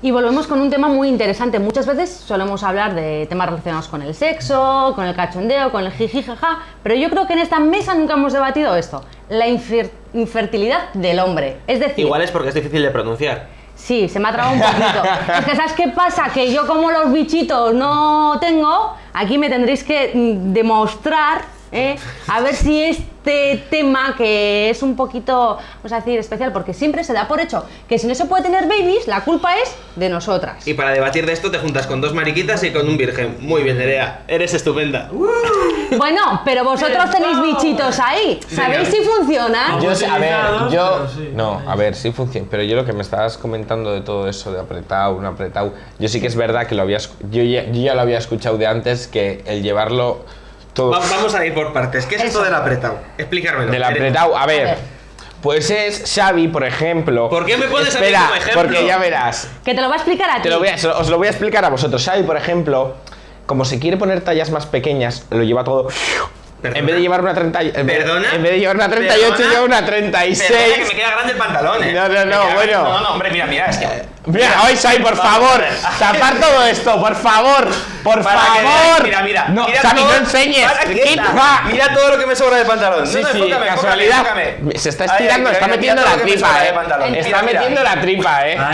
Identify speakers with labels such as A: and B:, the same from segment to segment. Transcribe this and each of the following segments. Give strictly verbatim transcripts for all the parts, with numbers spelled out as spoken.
A: Y volvemos con un tema muy interesante. Muchas veces solemos hablar de temas relacionados con el sexo, con el cachondeo, con el jiji jaja, pero yo creo que en esta mesa nunca hemos debatido esto, la infer infertilidad del hombre. Es decir,
B: igual es porque es difícil de pronunciar.
A: Sí, se me ha trabado un poquito. Es que ¿sabes qué pasa? Que yo como los bichitos no tengo, aquí me tendréis que demostrar, ¿eh? A ver si este tema, que es un poquito, vamos a decir, especial, porque siempre se da por hecho que si no se puede tener babies, la culpa es de nosotras.
B: Y para debatir de esto te juntas con dos mariquitas y con un virgen. Muy bien, Nerea, eres estupenda.
A: Bueno, pero vosotros tenéis bichitos ahí. ¿Sabéis si funcionan?
C: Yo, a ver, yo... No, a ver, sí funciona. Pero yo lo que me estabas comentando de todo eso de apretado, no apretado, yo sí que es verdad que lo había... Yo ya, yo ya lo había escuchado de antes, que el llevarlo... Todo.
B: Vamos a ir por partes. ¿Qué es eso, esto del apretado? Explícamelo.
C: Del apretado, a ver, a ver. Pues es Xavi, por ejemplo.
B: ¿Por qué me pones
C: Espera,
B: a mí como ejemplo?
C: Porque ya verás.
A: Que te lo va a explicar a ti.
C: Te lo voy a, os lo voy a explicar a vosotros. Xavi, por ejemplo, como se quiere poner tallas más pequeñas, lo lleva todo... ¿Perdona? En vez de llevar una treinta... En vez,
B: ¿Perdona?
C: En vez de llevar una treinta y ocho, ¿Perdona? Lleva una treinta y seis.
B: Perdona, que me queda grande el pantalón, ¿eh?
C: No, no, no, bueno.
B: No, no, hombre, mira, mira, es que...
C: Mira, hoy Xavi, por favor, tapar todo esto, por favor, por
B: Para
C: favor.
B: Mira, mira,
C: no,
B: mira
C: Xavi,
B: todo,
C: no enseñes.
B: Mira todo lo que me sobra de pantalón.
C: Sí,
B: no,
C: sí,
B: enfócame,
C: casualidad.
B: Enfócame, enfócame.
C: Se está estirando,
B: Ay,
C: está
B: mira,
C: metiendo
B: mira
C: la tripa, eh. Está
B: mira,
C: metiendo
B: mira.
C: la tripa, eh.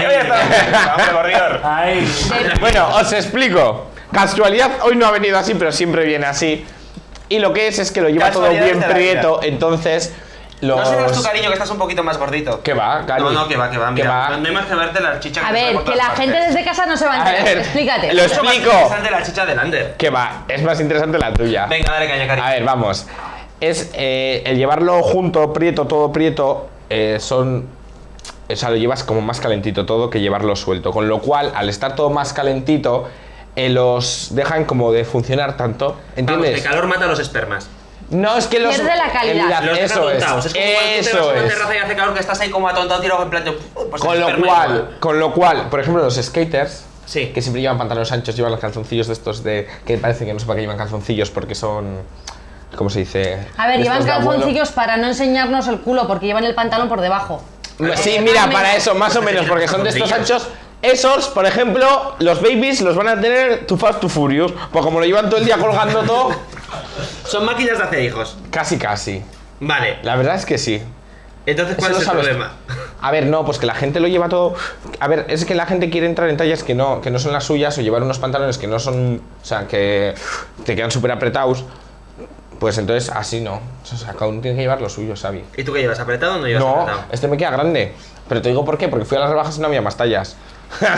B: Ay,
C: bueno, os explico. Casualidad, hoy no ha venido así, pero siempre viene así. Y lo que es es que lo lleva todo bien prieto, entonces... Los...
B: No serás tu cariño, que estás un poquito más gordito.
C: ¿Qué va, cariño?
B: No, no, que va, que va, mira.
C: va?
B: No hay más que verte la chicha que
A: A ver, que la gente desde casa no se va a enterar.
C: A ver,
A: explícate.
C: Lo
B: es
C: explico.
B: más interesante la chicha de Lander.
C: ¿Qué va? Es más interesante la tuya.
B: Venga, dale caña, cariño.
C: A ver, vamos. Es eh, el llevarlo junto, prieto, todo prieto, eh, son... O sea, lo llevas como más calentito todo que llevarlo suelto. Con lo cual, al estar todo más calentito, eh, los dejan como de funcionar tanto. ¿Entiendes?
B: Vamos, el calor mata a los espermas.
C: No, es que los...
A: Pierde la calidad.
B: Los
C: eso es.
B: Es como cuando tú te vas a una terraza y hace calor, que estás ahí como atontado, tirado en plan de... Pues
C: con lo cual, con lo cual, por ejemplo, los skaters,
B: sí,
C: que siempre llevan pantalones anchos, llevan los calzoncillos de estos de... Que parece que no sé para qué llevan calzoncillos, porque son... ¿Cómo se dice?
A: A ver, llevan calzoncillos para no enseñarnos el culo, porque llevan el pantalón por debajo.
C: Sí,
A: eh,
C: mira, para eso, más o menos, porque son de estos anchos. Esos, por ejemplo, los babies los van a tener too fast, too furious, pues como lo llevan todo el día colgando todo...
B: Son máquinas de hacer hijos.
C: Casi, casi.
B: Vale.
C: La verdad es que sí.
B: Entonces, ¿cuál
C: Eso
B: es el
C: sabes.
B: problema?
C: A ver, no, pues que la gente lo lleva todo... A ver, es que la gente quiere entrar en tallas que no, que no son las suyas, o llevar unos pantalones que no son... O sea, que te quedan súper apretados. Pues entonces, así no. O sea, cada uno tiene que llevar lo suyo, ¿sabes?
B: ¿Y tú qué llevas? ¿Apretado o no llevas
C: No,
B: apretado?
C: este me queda grande. Pero te digo por qué, porque fui a las rebajas y no había más tallas.
A: No,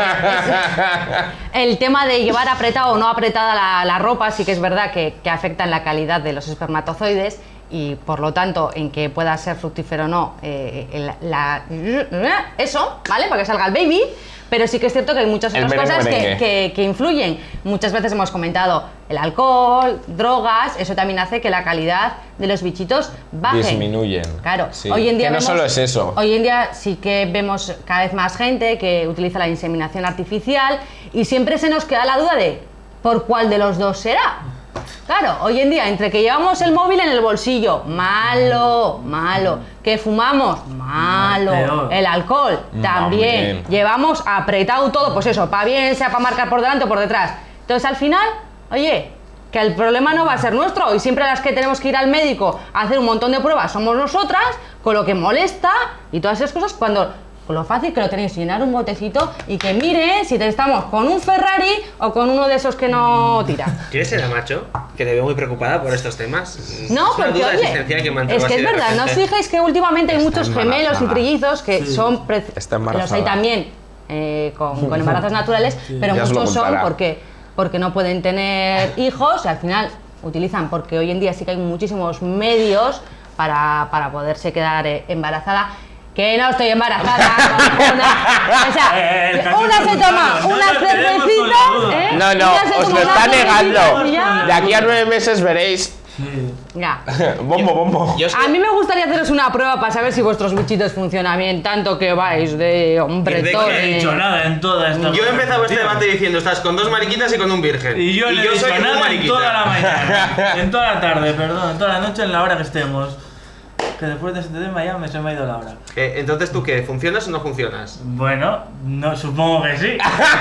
A: el tema de llevar apretada o no apretada la, la ropa sí que es verdad que, que afecta en la calidad de los espermatozoides y por lo tanto en que pueda ser fructífero o no eh, el, la, eso, ¿vale? Para que salga el baby, pero sí que es cierto que hay muchas otras
C: merengue,
A: cosas que,
C: merengue.
A: que, que influyen. Muchas veces hemos comentado el alcohol, drogas, eso también hace que la calidad de los bichitos baje.
C: Disminuyen.
A: Claro,
C: Sí.
A: hoy en día
C: que no
A: vemos,
C: solo es eso.
A: Hoy en día sí que vemos cada vez más gente que utiliza la inseminación artificial y siempre se nos queda la duda de ¿por cuál de los dos será? Claro, hoy en día, entre que llevamos el móvil en el bolsillo, malo, malo, que fumamos, malo, el alcohol, también,
C: También.
A: llevamos apretado todo, pues eso, para bien, sea para marcar por delante o por detrás. Entonces, al final, oye, que el problema no va a ser nuestro y siempre las que tenemos que ir al médico a hacer un montón de pruebas somos nosotras, con lo que molesta y todas esas cosas, cuando... Con lo fácil que lo tenéis, llenar un botecito y que mire si te estamos con un Ferrari o con uno de esos que no tira.
B: ¿Quieres ser a macho? Que te veo muy preocupada por estos temas.
A: No,
B: es una
A: porque
B: duda
A: oye,
B: existencial que mantengo
A: es que
B: así
A: es
B: de
A: verdad, ¿no os
B: repente.
A: fijáis que últimamente hay
C: Está
A: muchos gemelos y
C: embarazada.
A: trillizos que
D: Sí.
A: son... pre-
C: Está
A: los
C: embarazada.
A: hay también eh, con, con embarazos naturales, pero
C: Ya os lo
A: muchos son
C: contará.
A: porque, porque no pueden tener hijos y al final utilizan, porque hoy en día sí que hay muchísimos medios para, para poderse quedar eh, embarazada. Que no estoy embarazada, una, o sea,
D: Eh, el caso
A: una se
D: es
A: toma
D: escucharlo,
A: una
D: no nos quedemos con la
A: cervecita,
D: duda.
A: ¿eh?
C: No, no,
A: Una se
C: os
A: toma
C: lo
A: una
C: está
A: cervecita
C: negando.
A: y ya.
C: De aquí a nueve meses veréis.
D: Sí.
A: Ya.
C: Bombo, bombo.
B: Yo es que-
A: A mí me gustaría haceros una prueba para saber si vuestros bichitos funcionan bien, tanto que vais de hombre
B: ¿De qué
D: No he dicho nada en toda esta
B: Yo he empezado este
D: tío.
B: debate diciendo, estás con dos mariquitas y con un virgen.
D: Y yo no he dicho
B: soy una
D: nada en
B: mariquita.
D: toda la mañana. En toda la tarde, perdón, en toda la noche, en la hora que estemos. que después de este tema ya me se me ha ido la hora.
B: Eh, entonces, ¿tú qué? ¿Funcionas o no funcionas?
D: Bueno, no, supongo que sí.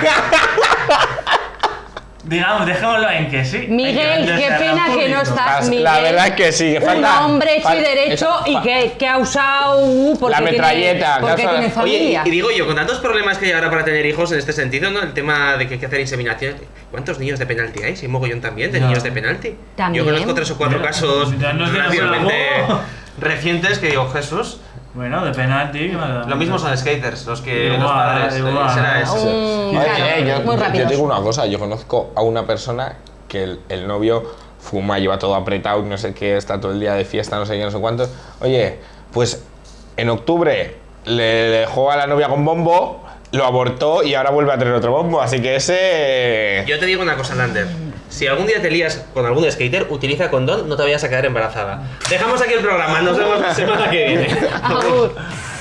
D: Digamos, dejémoslo en que sí.
A: Miguel, qué pena que no estás, Miguel.
C: La verdad es que sí, que falta.
A: Un hombre hecho y derecho
C: falta,
A: y que, que ha usado uh, porque
C: la metralleta,
A: tiene, porque
C: que ha
A: tiene
C: usado-
A: familia.
B: Oye, y, y digo yo, con tantos problemas que hay ahora para tener hijos en este sentido, ¿no? El tema de que hay que hacer inseminación. ¿Cuántos niños de penalti hay? Sí, mogollón también de
D: No.
B: niños de penalti.
A: También.
B: Yo conozco tres o cuatro
D: Mira,
B: casos
D: ya nos dieron
B: relativamente
D: por la voz.
B: recientes que digo, Jesús.
D: Bueno, de penalti.
B: Lo mismo son skaters, los que
D: Igual,
B: los padres.
D: igual.
B: Será eso.
A: Un-
C: Oye,
A: claro,
C: eh, yo,
A: muy
C: yo-
A: rápido.
C: yo digo una cosa, yo conozco a una persona que el, el novio fuma, lleva todo apretado, no sé qué, está todo el día de fiesta, no sé qué, no sé cuánto. Oye, pues en octubre le dejó a la novia con bombo, lo abortó y ahora vuelve a tener otro bombo, así que ese...
B: Yo te digo una cosa, Lander. Si algún día te lías con algún skater, utiliza condón, no te vayas a quedar embarazada. Dejamos aquí el programa, nos vemos la semana que viene.
A: Agur.